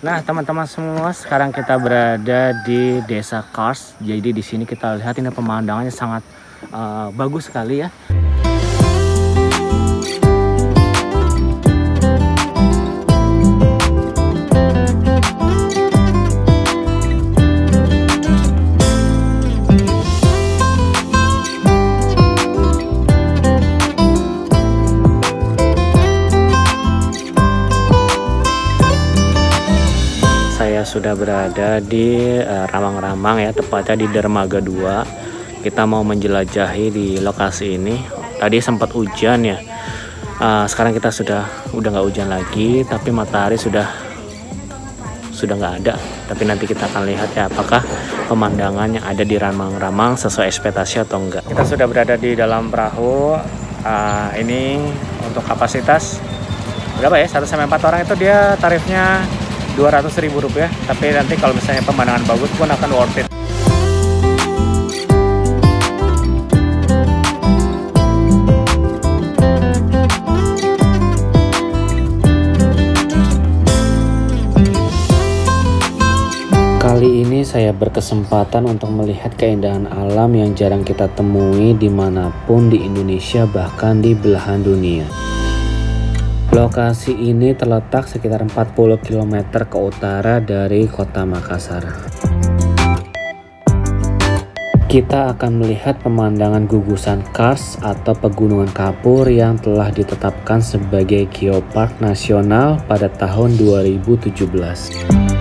Nah, teman-teman semua, sekarang kita berada di Desa Kars. Jadi di sini kita lihat ini pemandangannya sangat bagus sekali ya. Saya sudah berada di Ramang-Ramang ya, tepatnya di Dermaga 2. Kita mau menjelajahi di lokasi ini. Tadi sempat hujan ya. Sekarang kita udah nggak hujan lagi, tapi matahari sudah nggak ada. Tapi nanti kita akan lihat ya apakah pemandangan yang ada di Ramang-Ramang sesuai ekspektasi atau enggak. Kita sudah berada di dalam perahu. Ini untuk kapasitas berapa ya? 1-4 orang itu dia tarifnya Rp200.000, tapi nanti kalau misalnya pemandangan bagus pun akan worth it. Kali ini saya berkesempatan untuk melihat keindahan alam yang jarang kita temui dimanapun di Indonesia, bahkan di belahan dunia. Lokasi ini terletak sekitar 40 km ke utara dari kota Makassar. Kita akan melihat pemandangan gugusan Kars atau Pegunungan Kapur yang telah ditetapkan sebagai Geopark Nasional pada tahun 2017.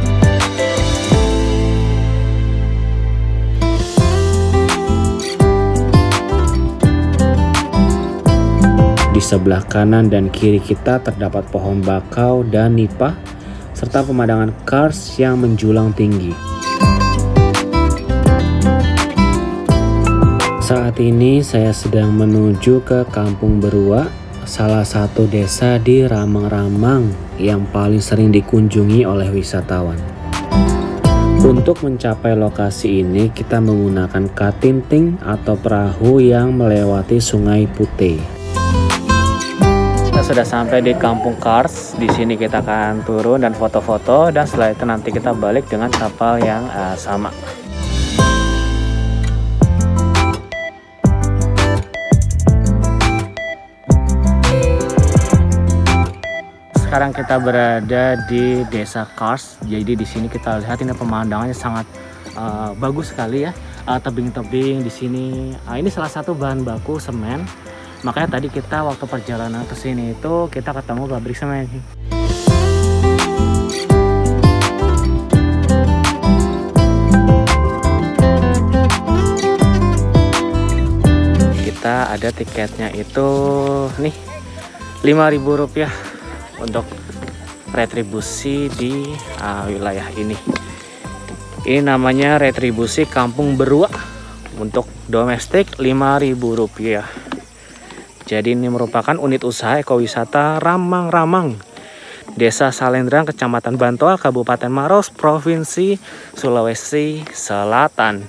Di sebelah kanan dan kiri kita terdapat pohon bakau dan nipah, serta pemandangan Kars yang menjulang tinggi. Saat ini saya sedang menuju ke Kampung Berua, salah satu desa di Ramang-Ramang yang paling sering dikunjungi oleh wisatawan. Untuk mencapai lokasi ini, kita menggunakan katinting atau perahu yang melewati Sungai Putih. Kita sudah sampai di Kampung Kars. Di sini kita akan turun dan foto-foto, dan setelah itu nanti kita balik dengan kapal yang sama. Sekarang kita berada di Desa Kars. Jadi di sini kita lihat ini pemandangannya sangat bagus sekali ya. Tebing-tebing di sini. Ini salah satu bahan baku semen. Makanya tadi kita waktu perjalanan ke sini itu kita ketemu pabrik semen. Kita ada tiketnya itu nih Rp5.000 untuk retribusi di wilayah ini. Ini namanya retribusi Kampung Berua. Untuk domestik Rp5.000. Jadi ini merupakan unit usaha ekowisata Ramang-Ramang, Desa Salendrang, Kecamatan Bantoa, Kabupaten Maros, Provinsi Sulawesi Selatan.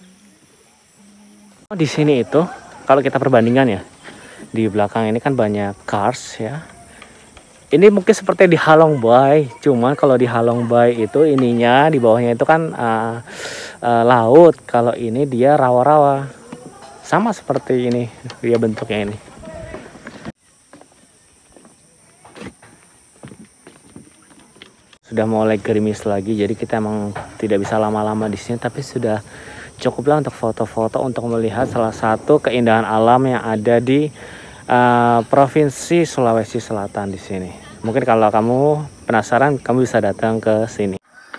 Di sini itu, kalau kita perbandingan ya, di belakang ini kan banyak Kars ya. Ini mungkin seperti di Halong Bay, cuman kalau di Halong Bay itu ininya di bawahnya itu kan laut. Kalau ini dia rawa-rawa, sama seperti ini dia bentuknya ini. Sudah mulai gerimis lagi, jadi kita emang tidak bisa lama-lama di sini, tapi sudah cukuplah untuk foto-foto, untuk melihat salah satu keindahan alam yang ada di Provinsi Sulawesi Selatan di sini. Mungkin kalau kamu penasaran, kamu bisa datang ke sini.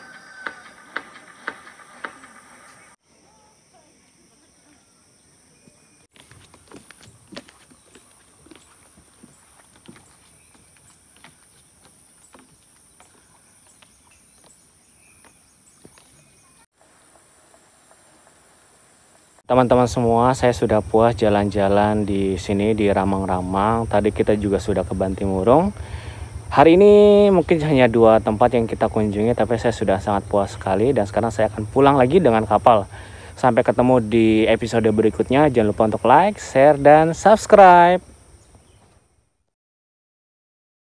Teman-teman semua, saya sudah puas jalan-jalan di sini di Ramang-Ramang. Tadi kita juga sudah ke Bantimurung. Hari ini mungkin hanya 2 tempat yang kita kunjungi, tapi saya sudah sangat puas sekali. Dan sekarang saya akan pulang lagi dengan kapal. Sampai ketemu di episode berikutnya. Jangan lupa untuk like, share, dan subscribe.